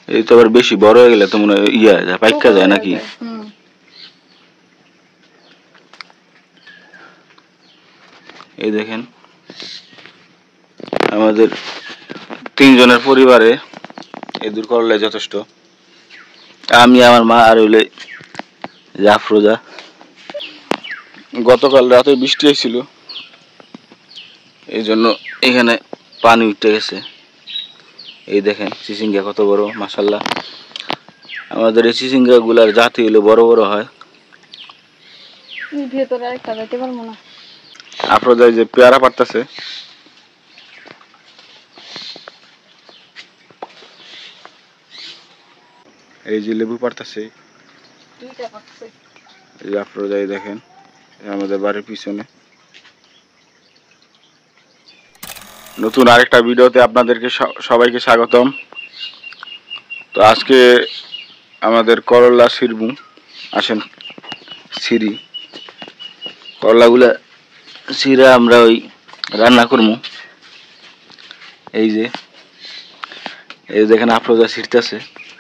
এই তো আবার বেশি বড় হয়ে গেলে তো মনে হয় ইয়া যায়, পাইকা যায় নাকি? এই দেখেন আমাদের 3 জনের পরিবারে এই দূর করলে যথেষ্ট। আমি, আমার মা আর হইলে আফরোজা। গতকাল রাতে বৃষ্টি হয়েছিল, এই জন্য এখানে পানি উঠে গেছে। এই দেখেন চিচিঙ্গা কত বড়, মাশাআল্লাহ। আমাদের এই চিচিঙ্গা গুলার জাতি হইলে বড় বড় হয়। আফরোজা যে পেয়ারা পারতেছে, এই যে লেবু পারতেছে, এই যে আফরোজা দেখেন আমাদের বাড়ির পিছনে। নতুন আরেকটা ভিডিওতে আপনাদেরকে সবাইকে স্বাগতম। তো আজকে আমাদের করলা ছিড়বো, আসেন ছিড়ি। করলাগুলা ছিঁড়ে আমরা ওই রান্না করবো। এই যে দেখেন আফরোজা ছিঁড়তেছে।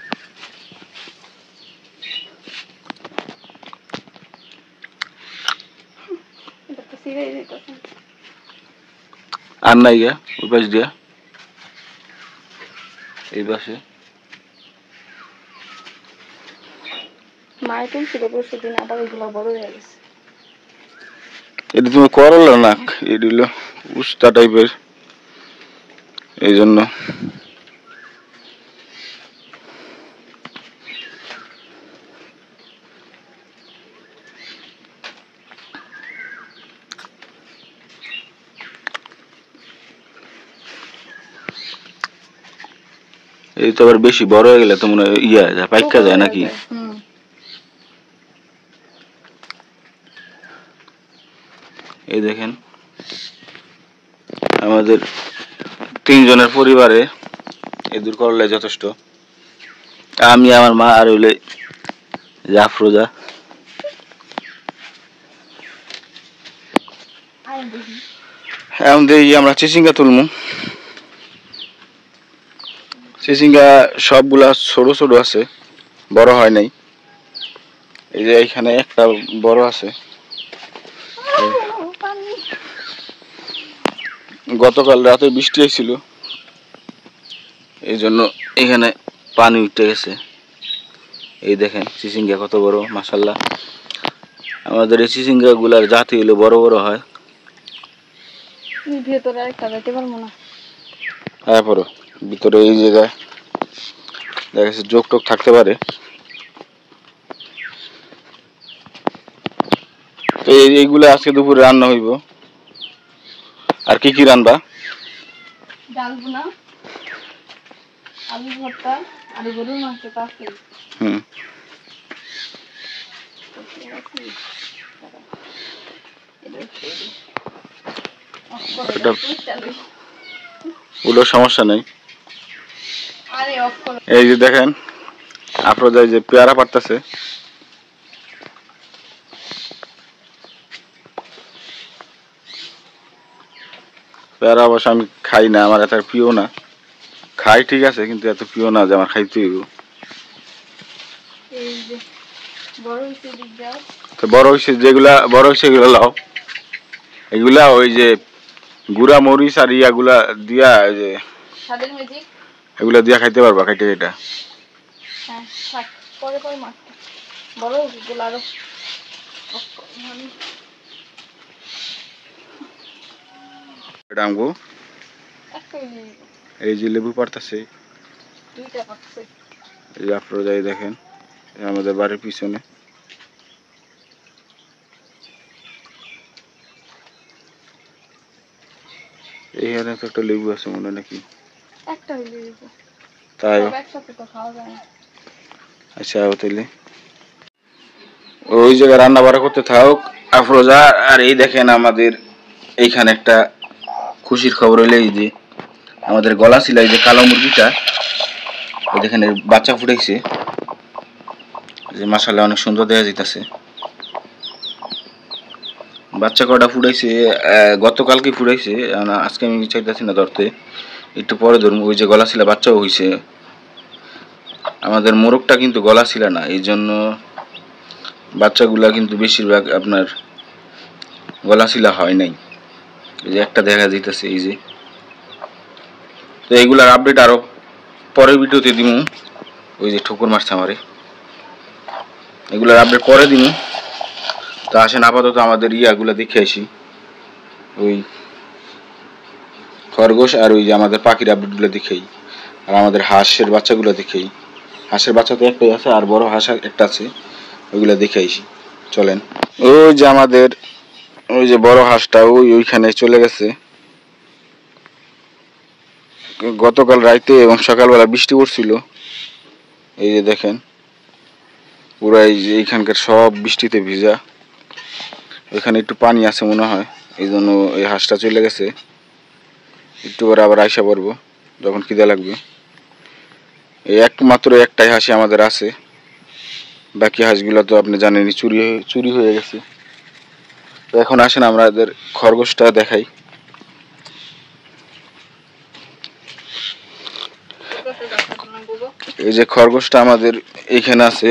আর নাই গা ওই পাশ দিয়া, এই পাশে এটা তুমি করলা না, এটা হলো উস্তা টাইপের, এই জন্য। এই তো আবার বেশি বড় হয়ে গেলে তো মনে হয় ইয়া যায়, পাইকা যায় নাকি? এই দেখেন আমাদের 3 জনের পরিবারে এই দূর করলে যথেষ্ট। আমি, আমার মা আর হইলে আফরোজা। এখন দেখি আমরা চিচিঙ্গা তুলমু। চিচিঙ্গা সবগুলা ছোট ছোট আছে, বড় হয় নাই। এই যে এখানে একটা বড় আছে। গতকাল রাতে বৃষ্টি হয়েছিল, এই জন্য এখানে পানি উঠে গেছে। এই দেখেন চিচিঙ্গা কত বড়, মাশাআল্লাহ। আমাদের এই চিচিঙ্গা গুলার জাতি হইলে বড় বড় হয়। হ্যাঁ পড়ো ভিতরে এই জায়গায় দেখা যাচ্ছে যোগ টোক থাকতে পারে। তো এইগুলা আজকে দুপুরে রান্না হইব। আর কি কি রান্না? ডাল ভুনা, আলু ভর্তা আর গরুর মাংস তো আছে। ওগুলো সমস্যা নেই। এই যে দেখেন আফরোজা যে পেয়ারা পারতেছে। পেয়ারা অবশ্য আমি খাই না, আমার এত প্রিয় না। খাই ঠিক আছে, কিন্তু এত প্রিয় না যে আমার খাইতে হইব। তো বড় হইছে যেগুলা বড় হইছে এগুলা লাও। এগুলা ওই যে গুড়া মরিচ আর ইয়াগুলা দিয়া যে এগুলা দিয়া খাইতে পারবা খাইতে এটা। এই যে লেবু পারতেছে, এই আফরোজা দেখেন আমাদের বাড়ির পিছনে। এইখানে তো একটা লেবু আছে মনে নাকি? তাই আচ্ছা তাইলে ওই জায়গায় রান্না বাড়া করতে থাক আফরোজা। আর এই দেখেন আমাদের এইখানে একটা খুশির খবর হইলে, এই যে আমাদের গলা ছিল এই যে কালো মুরগিটা, দেখেন বাচ্চা ফুটাইছে, যে মাশাআল্লাহ অনেক সুন্দর দেখা যাইতেছে। বাচ্চা কটা ফুটাইছে গতকালকে ফুটাইছে, আজকে আমি চাইতেছি না ধরতে, একটু পরে ধরবো। ওই যে গলা ছিল বাচ্চাও হয়েছে। আমাদের মোরগটা কিন্তু গলা ছিল না, এই জন্য বাচ্চাগুলা কিন্তু বেশিরভাগ আপনার গলা ছিলা হয় নাই। এই যে একটা দেখা যাইতেছে এই যে। তো এইগুলার আপডেট আরো পরের ভিডিওতে দিমু। ওই যে ঠুকুর মারছে আমারে, এগুলার আপডেট পরে দিমু। তো আসেন আপাতত আমাদের ইয়াগুলা দেখে আসি, ওই খরগোশ আর ওই যে আমাদের পাখির আপডেটগুলো দেখেই, আর আমাদের হাঁসের বাচ্চাগুলো দেখেই। হাঁসের বাচ্চা তো একটাই আছে, আর বড় হাঁস একটা আছে, ওইগুলো দেখে আইসি। চলেন। ওই যে আমাদের ওই যে বড় হাঁসটা ওইখানে চলে গেছে। গতকাল রাইতে এবং সকালবেলা বৃষ্টি পড়ছিল, এই যে দেখেন পুরো এই যে এইখানকার সব বৃষ্টিতে ভিজা। এখানে একটু পানি আছে মনে হয়, এই জন্য এই হাঁসটা চলে গেছে। একটু পরে আবার আইসা পড়বো যখন খিদে লাগবে। এই একমাত্র একটাই হাঁসি আমাদের আছে, বাকি হাঁসগুলো তো আপনি জানেনই চুরি হয়ে গেছে। তো এখন আসেন আমাদের খরগোশটা দেখাই। এই যে খরগোশটা আমাদের এইখানে আছে,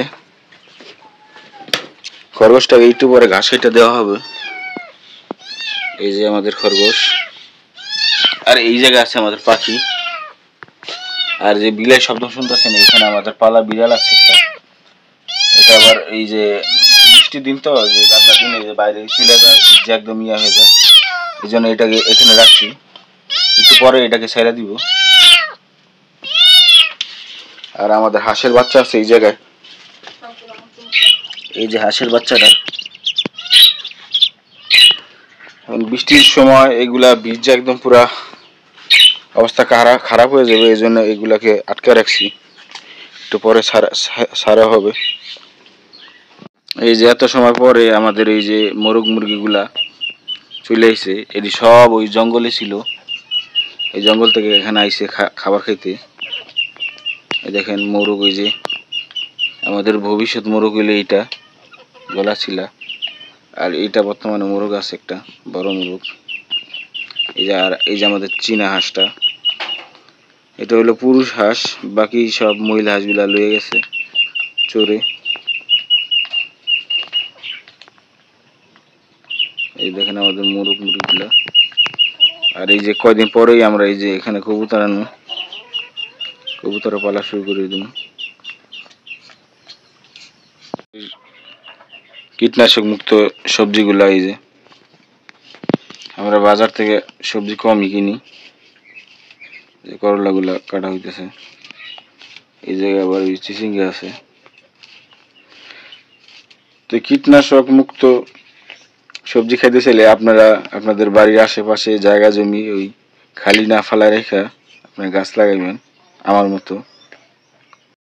খরগোশটাকে একটু পরে ঘাস কেটে দেওয়া হবে। এই যে আমাদের খরগোশ, আর এই জায়গায় আছে আমাদের পাখি। আর যে বিলের শব্দ শুনতেছেন, এখানে আমাদের পালা বিড়াল আছে একটা। এটা আবার এই যে বৃষ্টির দিন তো, যে গাবলা দিন এই যে বাইরে চলে যায়, যে একদম ইয়া হয়ে যায়, এই জন্য এটাকে এখানে রাখছি। একটু পরে এটাকে ছেড়ে দিব। আর আমাদের হাঁসের বাচ্চা আছে এই জায়গায়, এই যে হাঁসের বাচ্চাটা। বৃষ্টির সময় এগুলা ভিজে একদম পুরা অবস্থা খারাপ হয়ে যাবে, এই জন্য এগুলাকে আটকে রাখছি, একটু পরে সারা হবে। এই যে এত সময় পরে আমাদের এই যে মোরগ মুরগিগুলা চলে আইছে, এটি সব ওই জঙ্গলে ছিল, এই জঙ্গল থেকে এখানে আইছে খাবার খাইতে। এই দেখেন মোরগ, ওই যে আমাদের ভবিষ্যৎ মোরগ হইলে এইটা গলা ছিলা, আর এইটা বর্তমানে মোরগ আছে একটা বড় মোরগ। এই যে আর এই যে আমাদের চীনা হাঁসটা, এটা হলো পুরুষ হাঁস, বাকি সব মহিলা হাঁসগুলা লয়ে গেছে চোরে। এই দেখেন আমাদের মোরগ মুরগিগুলা। আর এই যে কয়দিন পরেই আমরা এই যে এখানে কবুতর আনবো, কবুতরের পালা শুরু করে দিব। কীটনাশক মুক্ত সবজিগুলা, এই যে আমরা বাজার থেকে সবজি কমই কিনি। যে করলাগুলা কাটা হইতেছে, এই জায়গায় আবার ওই চিচিঙ্গা আছে। তো কীটনাশক মুক্ত সবজি খাইতে চাইলে আপনারা আপনাদের বাড়ির আশেপাশে জায়গা জমি ওই খালি না ফেলা রেখা আপনার গাছ লাগাইবেন আমার মতো।